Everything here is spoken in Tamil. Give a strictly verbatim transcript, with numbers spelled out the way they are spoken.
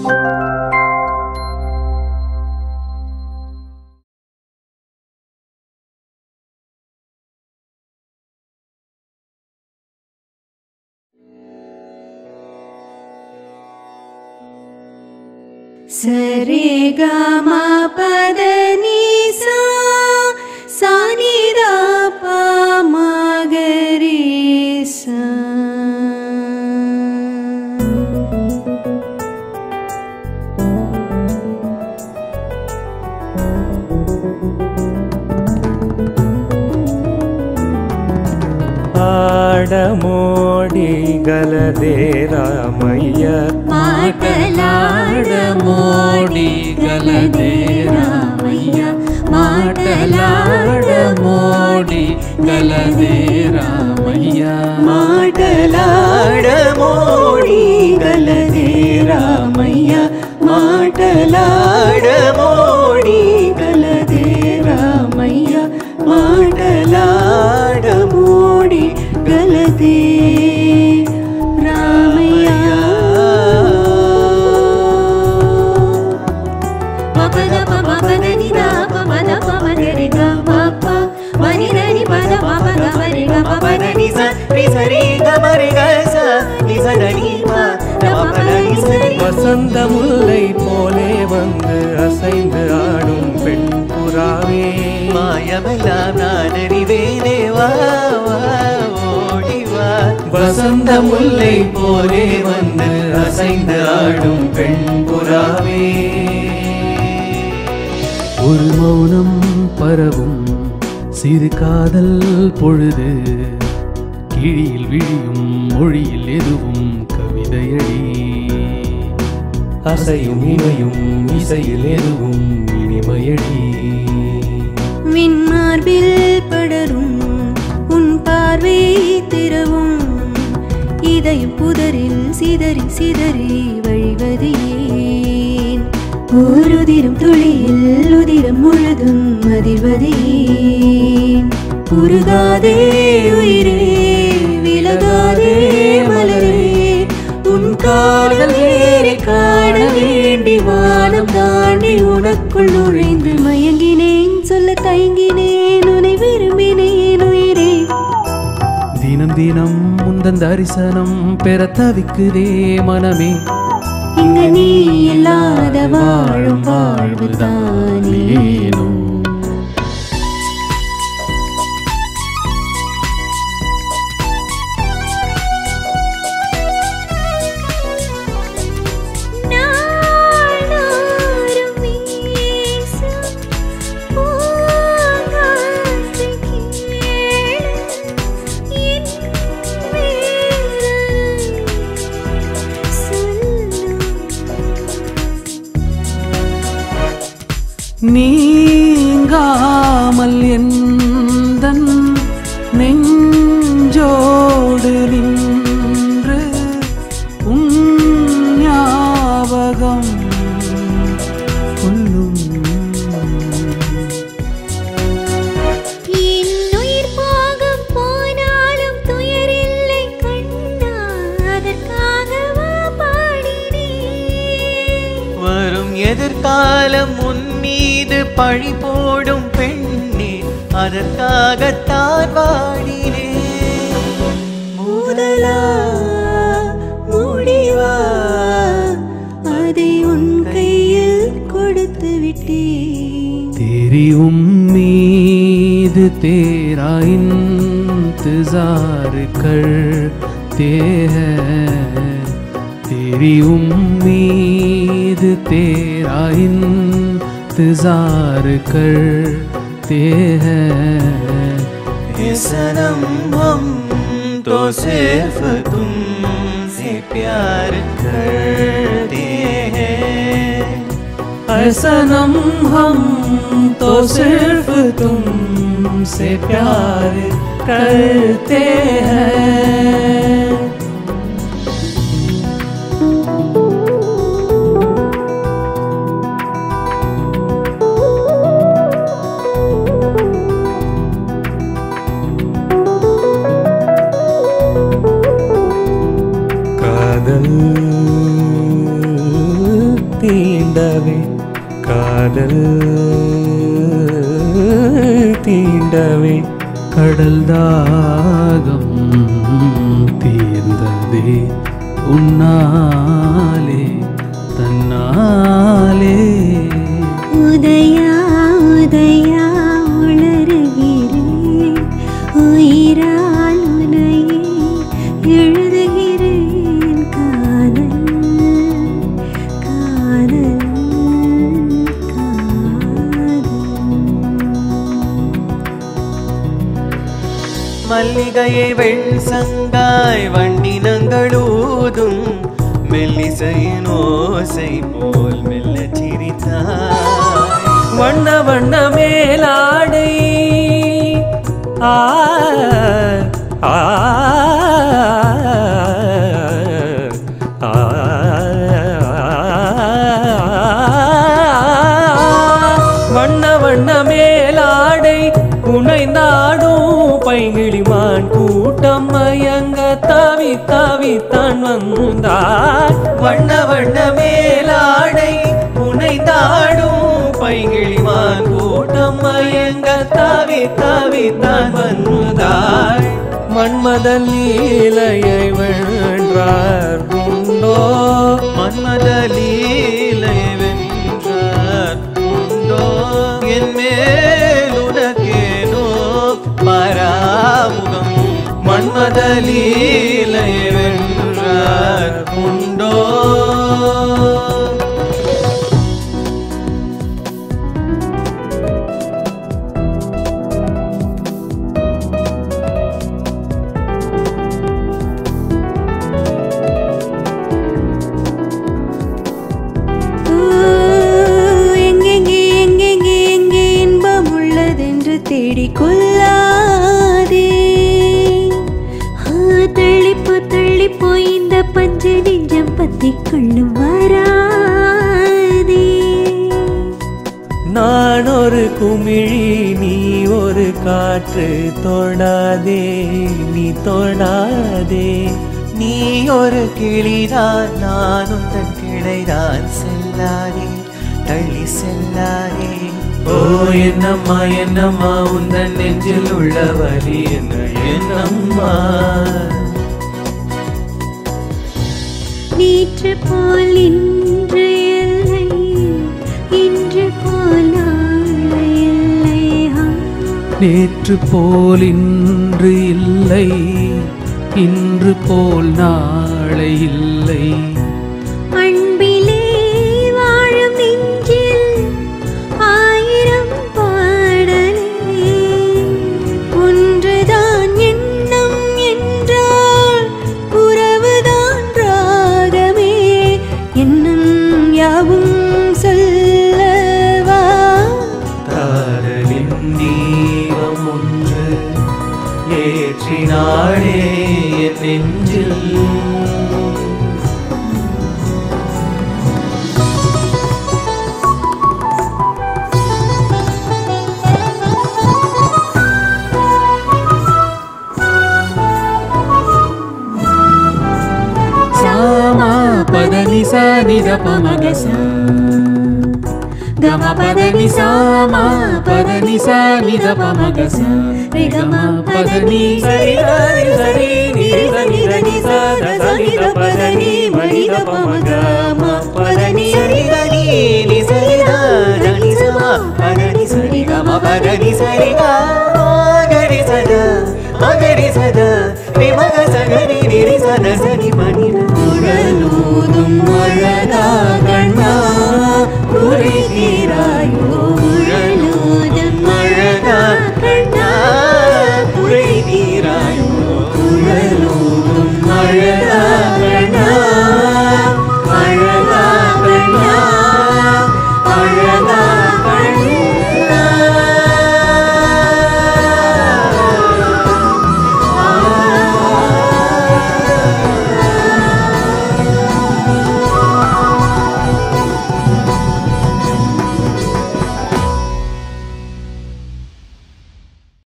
सरे गा मा पद नि सा सा नि दा पा मा ग रे सा। ఆడమోడి గలదే రామయ్య మాటలాడమోడి గలదే రామయ్య మాటలాడమోడి గలదే రామయ్య మాటలాడమోడి గలదే రామయ్య మాటలాడమోడి గలదే రామయ్య మాటలాడమోడి గలదే రామయ్య। పద పమ పద ని దా పమ ద పమ గరి గ ప ప మని దని పద పమ గ మరి గ ప పద ని స రి స రి గ మరి గ స ని స ద ని ప ద ప ప ద ని స రి। வசந்த முல்லை போலே வந்து அசைந்து ஆடும் பெண் புறாவே மாயமெல்லாம் நான் அறிவேனே வா வா ஓடி வா। வசந்த முல்லை போலே வந்து அசைந்து ஆடும் பெண் புறாவே ஒரு மௌனம் பரவும் சிறு காதல் பொழுது கிழியில் விழியும் மொழியில் எதுவும் கவிதையடி அசையும் இமையும் இசையில் எதுவும் இனிமையடி விண்மார்பில் படரும் உன் பார்வை திறவும் இதயம் புதரில் சிதறி சிதறி வழிவது ஏன் ஓருதிரம் துளியில் உதிரம் முழுதும் அதிர்வது ஏன் உருகாதே உயிரே விலகாதே மலரே உன் காதல் ஏறி காண வேண்டி வானம் தாண்டி உனக்குள் நுழைந்து மயங்கினேன் சொல்ல தயங்கினேன் உன்னை விரும்பினேன் உயிரே। தினம் தினம் முந்தன் தரிசனம் பெற தவிக்குதே மனமே இங்கு நீ இல்லாத வாழும் வாழ்வுதானேனோ। நீங்காமல் எந்தன் நெஞ்சோடு நின்று உன் ஞாபகம் கொல்லும் இன்னுயிர் போகும் போனாலும் துயரில்லை கண்ணா அதற்காகவா பாடினேன் வரும் எதிர்காலம் உன் மீது பழி போடும் பெண்ணே அதற்காகத்தான் வாடினேன்। முதலா முடிவா அதை உன் கையில் கொடுத்து விட்டேன்। तेरी उम्मीद तेरा इंतजार करते हैं तेरी उम्मीद तेरा इंतजार करते हैं ये सनम हम तो सिर्फ तुमसे प्यार करते हैं। ऐ सनम हम तो सिर्फ तुमसे प्यार करते हैं। தீண்டவே காதல் தீண்டவே கடல் தாகம் தீர்ந்ததே உன்னாலே தன்னாலே உதயா உதயா உளறுகிறேன் உயிரால் உனையே எழுதுகிறேன் காதல் காதல் காதல் மல்லிகையை வெண் சங்காய் வண்டினங்களூதும் மெல்லிசையின் ஓசை போல் மெல்ல சிரித்தாய். வண்ண வண்ண மேலாடை ஆ ஆ வண்ண வண்ண மேலாடை புனைந்தாடும் பைங்கிளிமான் கூட்டம் மயங்க தாவி தாவி தான் வந்தார். வண்ண வண்ண மேலாடை புனைந்தாடும் பைங்கிளிமான் கூட்டம் மயங்க தாவி தாவி தான் வந்தார். மன்மத லீலையை வென்றார் உண்டோ மன்மத லீலை வென்றார் உண்டோ என் மேல் உனக்கேனோ பராமுகம். மன்மத லீலை வென்றார் உண்டோ தேடிக்கொள்ளாதே தள்ளிப்போ தள்ளிப்போ இந்த பஞ்ச நெஞ்சம் பத்தி கண்ணும் வராதே. நான் ஒரு குமிழி நீ ஒரு காற்று தொடாதே நீ தொடாதே. நீ ஒரு கிளிதான் நான் உந்தன் கிளைதான் செல்லாதே தள்ளி செல்லாதே. ஓ என்னம்மா என்னம்மா உந்தன் நெஞ்சில் உள்ள வலி என்ன என்னம்மா. நேற்று போல் இன்று இல்லை இன்று போல் நாளை இல்லை. நேற்று போல் இன்று இல்லை இன்று போல் நாளை இல்லை. அன்பிலே வாழும் நெஞ்சில் ஆயிரம் பாடலே ஒன்றுதான் எண்ணம் என்றால் உறவுதான் ராகமே. எண்ணம் யாவும் சொல்லவா காதலின் தீபம் ஒன்று ஏற்றினாளே என் நெஞ்சில். పదని సా నిద పమగ సా గమ పదని సా మా పదని సా నిద పమగ సా రి గమ పదని సరి సరి సరి ని ని ని సా ద స ని ద పదని మని ద పమగ మ పదని సరి ని ని సరి ద ని స మ పదని సరి గ మ పదని సరి గ గరి సద మగరి సద రి మగ సగరి ని రి సద సని మని உழலூதும் மழலாக